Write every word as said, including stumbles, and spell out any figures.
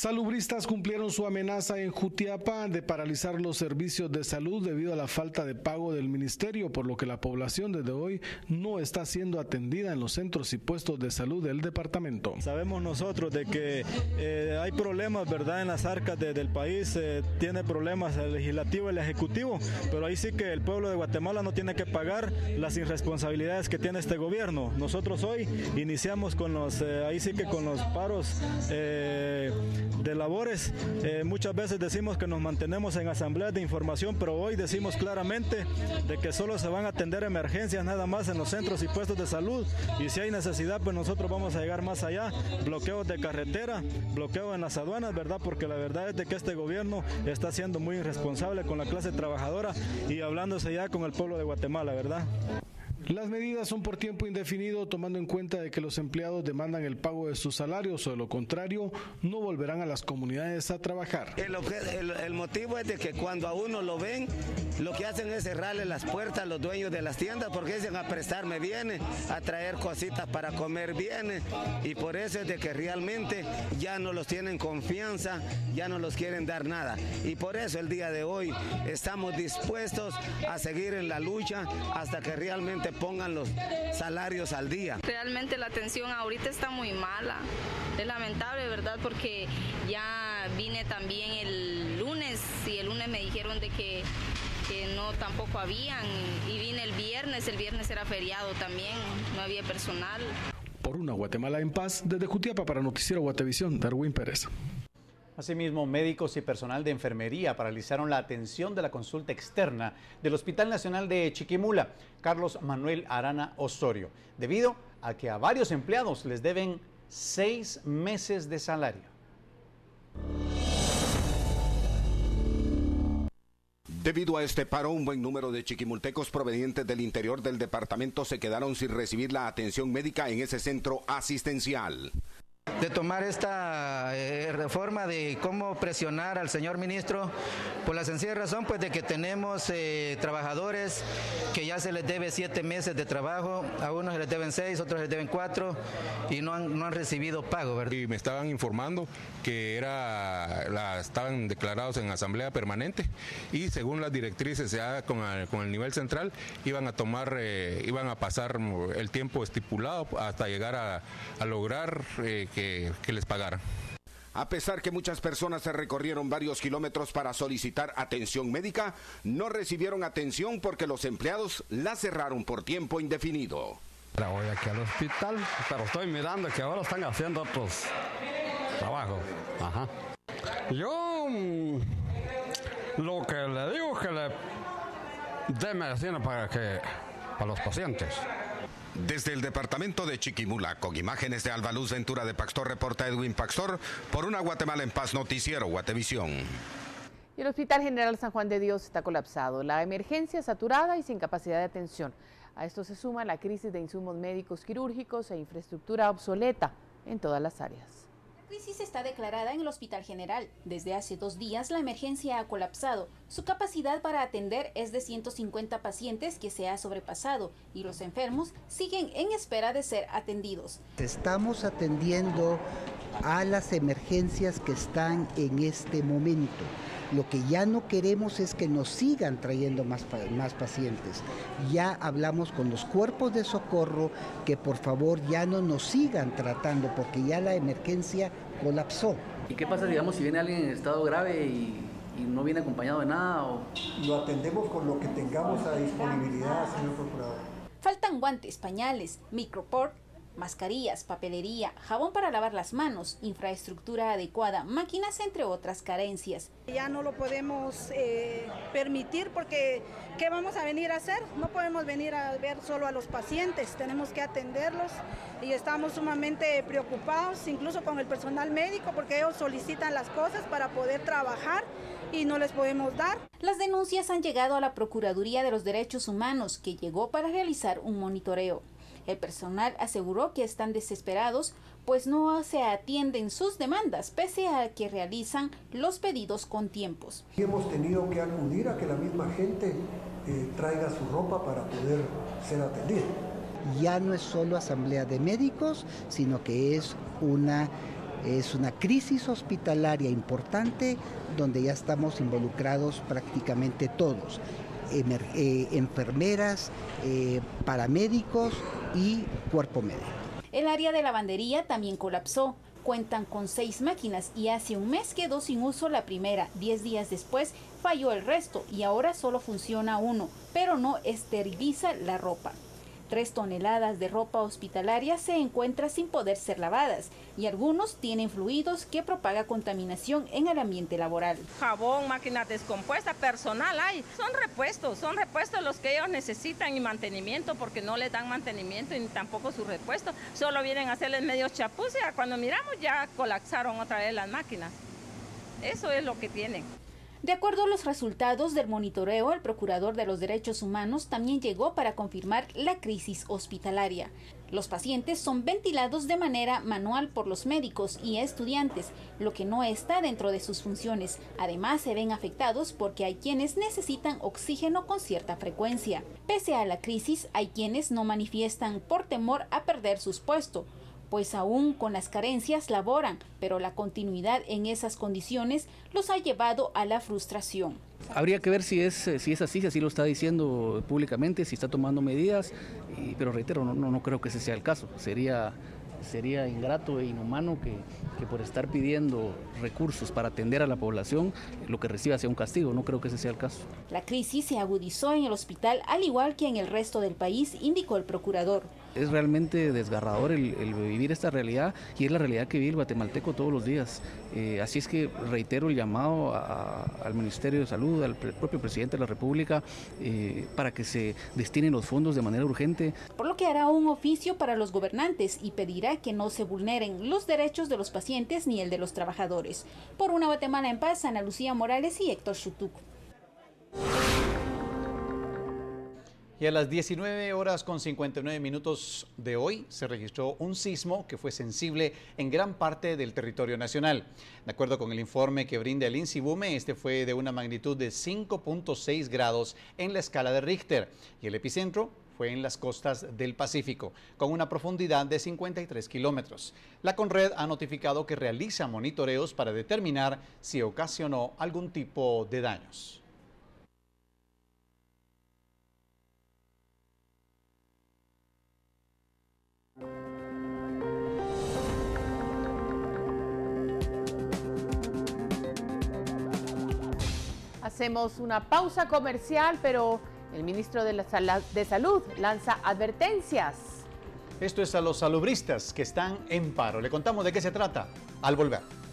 Salubristas cumplieron su amenaza en Jutiapa de paralizar los servicios de salud debido a la falta de pago del ministerio, por lo que la población desde hoy no está siendo atendida en los centros y puestos de salud del departamento. Sabemos nosotros de que eh, hay problemas, ¿verdad?, en las arcas de, del país, eh, tiene problemas el legislativo y el ejecutivo, pero ahí sí que el pueblo de Guatemala no tiene que pagar las irresponsabilidades que tiene este gobierno. Nosotros hoy iniciamos con los, eh, ahí sí que con los paros eh, de labores. Eh, muchas veces decimos que nos mantenemos en asambleas de información, pero hoy decimos claramente de que solo se van a atender emergencias nada más en los centros y puestos de salud, y si hay necesidad pues nosotros vamos a llegar más allá, bloqueos de carretera, bloqueo en las aduanas, ¿verdad? Porque la verdad es de que este gobierno está siendo muy irresponsable con la clase trabajadora y hablándose ya con el pueblo de Guatemala, ¿verdad? Las medidas son por tiempo indefinido, tomando en cuenta de que los empleados demandan el pago de sus salarios o de lo contrario no volverán a las comunidades a trabajar. El, el, el motivo es de que cuando a uno lo ven, lo que hacen es cerrarle las puertas a los dueños de las tiendas porque dicen a prestarme viene, a traer cositas para comer viene, y por eso es de que realmente ya no los tienen confianza, ya no los quieren dar nada, y por eso el día de hoy estamos dispuestos a seguir en la lucha hasta que realmente pongan los salarios al día. Realmente la atención ahorita está muy mala, es lamentable, ¿verdad? Porque ya vine también el lunes y el lunes me dijeron de que, que no tampoco habían, y vine el viernes, el viernes era feriado también, no había personal. Por una Guatemala en paz, desde Jutiapa para Noticiero Guatevisión, Darwin Pérez. Asimismo, médicos y personal de enfermería paralizaron la atención de la consulta externa del Hospital Nacional de Chiquimula, Carlos Manuel Arana Osorio, debido a que a varios empleados les deben seis meses de salario. Debido a este paro, un buen número de chiquimultecos provenientes del interior del departamento se quedaron sin recibir la atención médica en ese centro asistencial. De tomar esta eh, reforma de cómo presionar al señor ministro, por la sencilla razón pues de que tenemos eh, trabajadores que ya se les debe siete meses de trabajo, a unos se les deben seis, otros se les deben cuatro y no han, no han recibido pago, ¿verdad? Y me estaban informando que era la, estaban declarados en asamblea permanente y según las directrices ya con, el, con el nivel central iban a tomar, eh, iban a pasar el tiempo estipulado hasta llegar a, a lograr eh, Que, que les pagaran. A pesar que muchas personas se recorrieron varios kilómetros para solicitar atención médica, no recibieron atención porque los empleados la cerraron por tiempo indefinido. Voy aquí al hospital, pero estoy mirando que ahora están haciendo otros trabajos. Ajá. Yo mmm, lo que le digo es que le dé medicina para, que, para los pacientes. Desde el departamento de Chiquimula, con imágenes de Alba Luz Ventura de Paxtor, reporta Edwin Paxtor, por una Guatemala en paz, Noticiero Guatevisión. Y el Hospital General San Juan de Dios está colapsado, la emergencia saturada y sin capacidad de atención. A esto se suma la crisis de insumos médicos quirúrgicos e infraestructura obsoleta en todas las áreas. La crisis está declarada en el Hospital General. Desde hace dos días la emergencia ha colapsado. Su capacidad para atender es de ciento cincuenta pacientes que se ha sobrepasado y los enfermos siguen en espera de ser atendidos. Estamos atendiendo a las emergencias que están en este momento. Lo que ya no queremos es que nos sigan trayendo más, más pacientes. Ya hablamos con los cuerpos de socorro que por favor ya no nos sigan tratando porque ya la emergencia colapsó. ¿Y qué pasa, digamos, si viene alguien en estado grave y, y no viene acompañado de nada? O... Lo atendemos con lo que tengamos a disponibilidad, señor procurador. Faltan guantes, pañales, microport, mascarillas, papelería, jabón para lavar las manos, infraestructura adecuada, máquinas, entre otras carencias. Ya no lo podemos eh, permitir porque ¿qué vamos a venir a hacer? No podemos venir a ver solo a los pacientes, tenemos que atenderlos y estamos sumamente preocupados, incluso con el personal médico, porque ellos solicitan las cosas para poder trabajar y no les podemos dar. Las denuncias han llegado a la Procuraduría de los Derechos Humanos, que llegó para realizar un monitoreo. El personal aseguró que están desesperados, pues no se atienden sus demandas, pese a que realizan los pedidos con tiempos. Hemos tenido que acudir a que la misma gente eh, traiga su ropa para poder ser atendida. Ya no es solo asamblea de médicos, sino que es una Es una crisis hospitalaria importante donde ya estamos involucrados prácticamente todos. Emer, eh, enfermeras, eh, paramédicos y cuerpo médico. El área de lavandería también colapsó. Cuentan con seis máquinas y hace un mes quedó sin uso la primera. Diez días después falló el resto y ahora solo funciona uno, pero no esteriliza la ropa. Tres toneladas de ropa hospitalaria se encuentran sin poder ser lavadas y algunos tienen fluidos que propaga contaminación en el ambiente laboral. Jabón, máquinas descompuestas, personal hay. Son repuestos, son repuestos los que ellos necesitan y mantenimiento porque no les dan mantenimiento ni tampoco su repuesto. Solo vienen a hacerles medio chapuz y cuando miramos ya colapsaron otra vez las máquinas. Eso es lo que tienen. De acuerdo a los resultados del monitoreo, el Procurador de los Derechos Humanos también llegó para confirmar la crisis hospitalaria. Los pacientes son ventilados de manera manual por los médicos y estudiantes, lo que no está dentro de sus funciones. Además, se ven afectados porque hay quienes necesitan oxígeno con cierta frecuencia. Pese a la crisis, hay quienes no manifiestan por temor a perder sus puestos, pues aún con las carencias laboran, pero la continuidad en esas condiciones los ha llevado a la frustración. Habría que ver si es, si es así, si así lo está diciendo públicamente, si está tomando medidas, y, pero reitero, no, no, no creo que ese sea el caso. Sería, sería ingrato e inhumano que, que por estar pidiendo recursos para atender a la población, lo que reciba sea un castigo. No creo que ese sea el caso. La crisis se agudizó en el hospital, al igual que en el resto del país, indicó el procurador. Es realmente desgarrador el, el vivir esta realidad y es la realidad que vive el guatemalteco todos los días. Eh, así es que reitero el llamado a, al Ministerio de Salud, al pre, propio Presidente de la República, eh, para que se destinen los fondos de manera urgente. Por lo que hará un oficio para los gobernantes y pedirá que no se vulneren los derechos de los pacientes ni el de los trabajadores. Por una Guatemala en paz, Ana Lucía Morales y Héctor Chutuc. Y a las diecinueve horas con cincuenta y nueve minutos de hoy se registró un sismo que fue sensible en gran parte del territorio nacional. De acuerdo con el informe que brinda el INSIBUME, este fue de una magnitud de cinco punto seis grados en la escala de Richter y el epicentro fue en las costas del Pacífico, con una profundidad de cincuenta y tres kilómetros. La CONRED ha notificado que realiza monitoreos para determinar si ocasionó algún tipo de daños. Hacemos una pausa comercial, pero el ministro de, la Sal- de Salud lanza advertencias. Esto es a los salubristas que están en paro. Le contamos de qué se trata al volver.